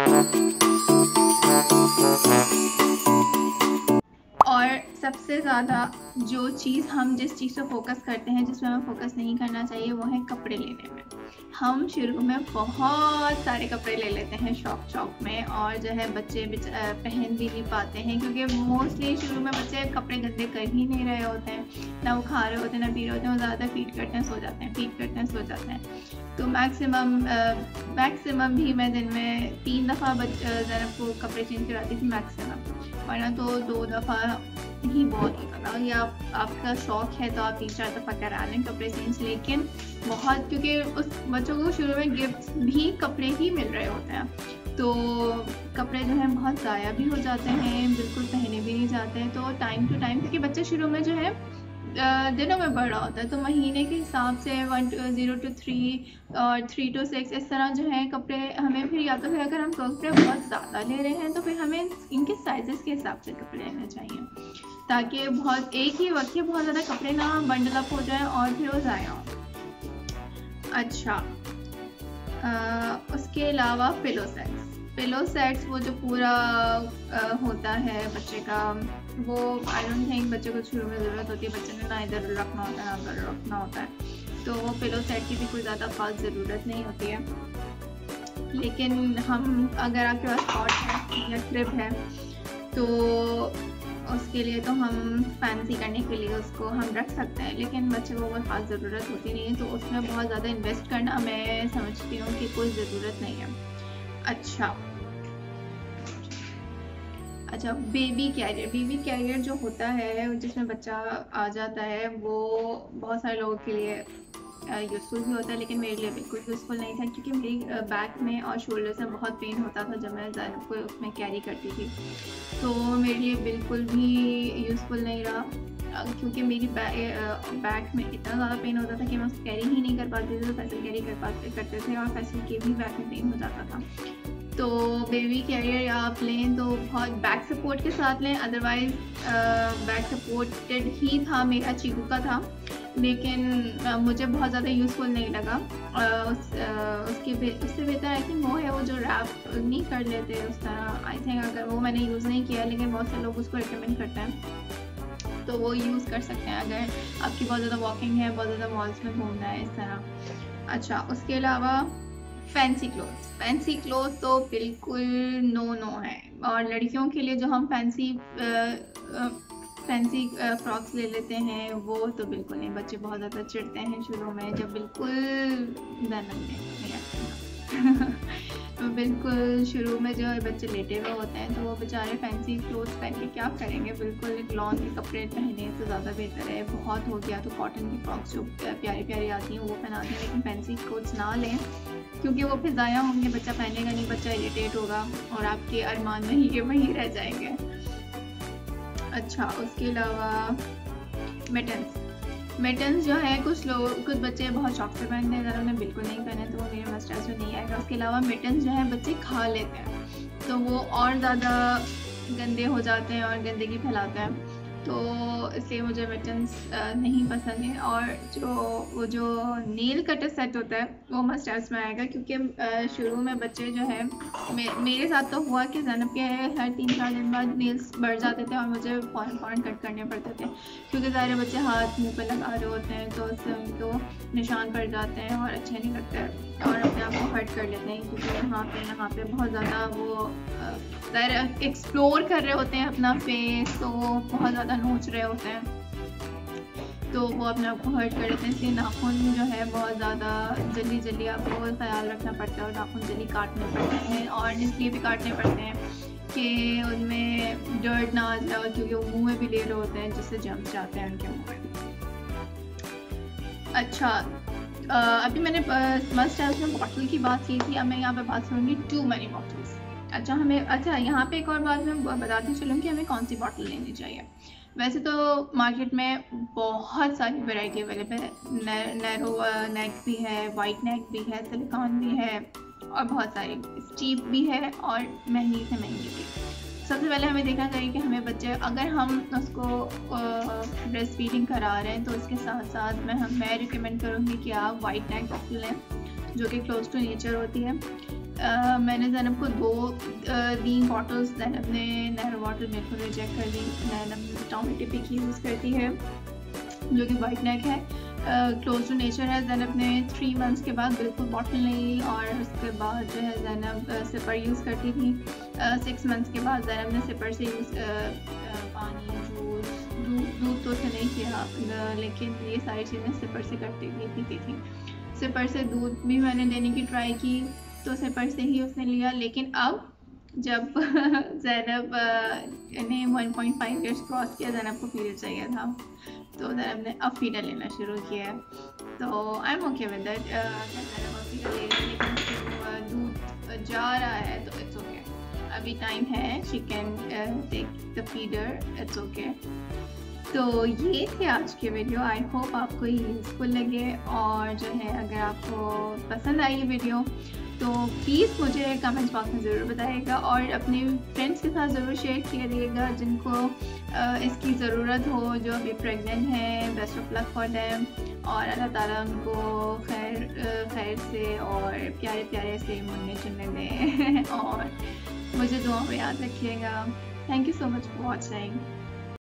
और सबसे ज़्यादा जो चीज़ हम जिस चीज़ पे फोकस करते हैं, जिसमें हमें फोकस नहीं करना चाहिए, वो है कपड़े लेने में। हम शुरू में बहुत सारे कपड़े ले लेते हैं शौक में, और जो है बच्चे पहन भी नहीं पाते हैं, क्योंकि मोस्टली शुरू में बच्चे कपड़े गंदे कर ही नहीं रहे होते हैं, ना वो खा रहे होते हैं ना पी रहे होते हैं, वो ज़्यादा फीड करते हैं सो जाते हैं, फीड करते हैं सो जाते हैं। तो मैक्सिमम भी मैं दिन में 3 दफ़ा ज़रा को कपड़े चेंज कराती थी मैक्सिमम, वरना तो 2 दफ़ा ही बहुत होता था। या आपका शौक़ है तो आप 3-4 दफ़ा करा लें कपड़े चेंज, लेकिन बहुत, क्योंकि उस बच्चों को शुरू में गिफ्ट्स भी कपड़े ही मिल रहे होते हैं, तो कपड़े जो हैं बहुत ज़ाया भी हो जाते हैं, बिल्कुल पहने भी नहीं जाते हैं। तो टाइम टू टाइम, क्योंकि बच्चे शुरू में जो है दिनों में बढ़ रहा होता है, तो महीने के हिसाब से 0 to 3 और 3 to 6 इस तरह जो है कपड़े हमें, फिर या तो फिर अगर हम कपड़े बहुत ज़्यादा ले रहे हैं तो फिर हमें इनके साइज़ेस के हिसाब से कपड़े लेने चाहिए, ताकि बहुत एक ही वक्त में बहुत ज़्यादा कपड़े ना बंडल अप हो जाए और फिर वो ज़ाया हो। अच्छा, उसके अलावा पिलो सेट्स वो जो पूरा होता है बच्चे का, वो आई डोंट थिंक बच्चे को शुरू में ज़रूरत होती है, बच्चे ने ना इधर रखना होता है ना उधर रखना होता है, तो वो पिलो सेट की भी कोई ज़्यादा ख़ास ज़रूरत नहीं होती है। लेकिन हम, अगर आपके पास कॉट है या क्रिब है, तो उसके लिए तो हम फैंसी करने के लिए उसको हम रख सकते हैं, लेकिन बच्चे को कोई ख़ास ज़रूरत होती नहीं है, तो उसमें बहुत ज़्यादा इन्वेस्ट करना मैं समझती हूँ कि कोई ज़रूरत नहीं है। अच्छा, बेबी कैरियर जो होता है, जिसमें बच्चा आ जाता है, वो बहुत सारे लोगों के लिए यूज़फुल भी होता है, लेकिन मेरे लिए बिल्कुल यूज़फुल नहीं था, क्योंकि मेरी बैक में और शोल्डर में बहुत पेन होता था जब मैं ज़ैनब को उसमें कैरी करती थी, तो मेरे लिए बिल्कुल भी यूज़फुल नहीं रहा, क्योंकि मेरी बैक में इतना ज़्यादा पेन होता था कि मैं उसको कैरी ही नहीं कर पाती थी, तो फैसल कैरी करते थे, और फैसल के भी बैक में पेन हो जाता था। तो बेबी कैरियर आप लें तो बहुत बैक सपोर्ट के साथ लें, अदरवाइज़ बैक सपोर्टेड ही था, मेरा चीकू का था, लेकिन मुझे बहुत ज़्यादा यूज़फुल नहीं लगा। उससे बेहतर आई थिंक वो है, वो जो रैप नहीं कर लेते उस तरह, आई थिंक, अगर वो मैंने यूज़ नहीं किया, लेकिन बहुत से लोग उसको रिकमेंड करते हैं, तो वो यूज़ कर सकते हैं अगर आपकी बहुत ज़्यादा वॉकिंग है, बहुत ज़्यादा मॉल्स में घूमना है, इस तरह। अच्छा, उसके अलावा फैंसी क्लोथ्स तो बिल्कुल नो है, और लड़कियों के लिए जो हम फैंसी फ्रॉक्स ले लेते हैं, वो तो बिल्कुल नहीं, बच्चे बहुत ज़्यादा चिढ़ते हैं शुरू में, जब बिल्कुल तो बिल्कुल शुरू में जो है बच्चे लेटे हुए होते हैं, तो वो बेचारे फैंसी क्लोथ्स पहन के क्या करेंगे, बिल्कुल एक लॉन के कपड़े पहने तो ज़्यादा बेहतर है। बहुत हो गया तो कॉटन की फ्रॉक्स जो प्यारी आती हैं वो पहनाते हैं, लेकिन फैंसी क्लोथ्स ना लें, क्योंकि वो फिर ज़ाया होंगे, बच्चा पहनेगा नहीं, बच्चा इरिटेट होगा और आपके अरमान वहीं के वहीं रह जाएंगे। अच्छा, उसके अलावा मिटन्स जो है, कुछ बच्चे बहुत शौक से पहनते हैं, अगर उन्हें बिल्कुल नहीं पहने तो वो मेरे मस्टर्स में नहीं आएगा। उसके अलावा मिटन्स जो है बच्चे खा लेते हैं, तो वो और ज़्यादा गंदे हो जाते हैं और गंदगी फैलाते हैं, तो इसलिए मुझे मिटन्स नहीं पसंद है। और वो जो नेल कटर सेट होता है वो मस्टर्स में आएगा, क्योंकि शुरू में बच्चे जो है, मेरे साथ तो हुआ कि ज़ैनब के हर 3-4 दिन बाद नेल्स बढ़ जाते थे और मुझे फ़ौरन कट करने पड़ते थे, क्योंकि सारे बच्चे हाथ मुंह पे लगा रहे होते हैं, तो उससे उनको निशान पड़ जाते हैं और अच्छे नहीं लगते हैं, और अपने आप को हर्ट कर लेते हैं, क्योंकि यहाँ पे बहुत ज़्यादा वो एक्सप्लोर कर रहे होते हैं अपना फेस, तो बहुत ज़्यादा नोच रहे होते हैं, तो वो अपने आप को हर्ट कर लेते हैं। इसलिए नाखून जो है बहुत ज़्यादा जल्दी आपको ख्याल रखना पड़ता है, और नाखून जल्दी काटने पड़ते हैं, और इसलिए भी काटने पड़ते हैं कि उनमें डर्ट ना आ जाए, क्योंकि वो मुँह में भी ले रहे होते हैं, जिससे जम्स जाते हैं उनके मुँह में। अच्छा, अभी मैंने मस्ट हाउस में बॉटल की बात की थी, अब मैं यहाँ पे बात करूँगी टू मैनी बॉटल्स। अच्छा, यहाँ पे एक और बात मैं बताती चलूँ कि हमें कौन सी बॉटल लेनी चाहिए। वैसे तो मार्केट में बहुत सारी वैरायटी अवेलेबल है, नैरो नेक भी है, वाइट नेक भी है, सिलिकॉन भी है, और बहुत सारी स्टीप भी है, और महंगी से महंगी भी। सबसे पहले हमें देखना चाहिए कि हमें बच्चे, अगर हम उसको ब्रेस्ट फीडिंग करा रहे हैं, तो इसके साथ साथ मैं रिकमेंड करूँगी कि आप वाइट नेक बॉटल लें, जो कि क्लोज टू नेचर होती है। मैंने ज़ैनब को 2 दी बॉटल्स। ज़ैनब ने नहर वाटर मेरे को रिजेक्ट कर दी। ज़ैनब टॉमेटो पिक यूज़ करती है जो कि वाइट नेक है, क्लोज टू नेचर है। ज़ैनब ने 3 मंथ्स के बाद बिल्कुल बॉटल नहीं ली और उसके बाद जो है ज़ैनब सिपर यूज़ करती थी। 6 मंथ्स के बाद ज़ैनब ने सिपर से यूज़ पानी, जूस, दूध तो उसे नहीं किया, लेकिन ये सारी चीज़ें सिपर से करती थी, पीती थी। सिपर से दूध भी मैंने देने की ट्राई की तो सिपर से ही उसने लिया। लेकिन अब जब ज़ैनब ने 1.5 ईयर्स क्रॉस किया, ज़ैनब को पीरियड चाहिए था, तो ज़ैनब ने अब फीडर लेना शुरू किया है। तो I am okay with that. Zainab अब फीडर ले रही है, लेकिन उसके दूध जा रहा है तो इट्स ओके, अभी टाइम है, she can take the feeder, it's okay. तो ये थे आज के वीडियो। आई होप आपको ये यूज़फुल लगे, और जो है अगर आपको पसंद आई ये वीडियो तो प्लीज़ मुझे कमेंट्स बॉक्स में ज़रूर बताइएगा, और अपने फ्रेंड्स के साथ ज़रूर शेयर करिएगा जिनको इसकी ज़रूरत हो, जो अभी प्रेग्नेंट हैं। Best of luck for them, और अल्लाह ताला उनको खैर से और प्यारे प्यारे से मुन्ने चुनने दें और मुझे दुआ में याद रखिएगा। Thank you so much for watching.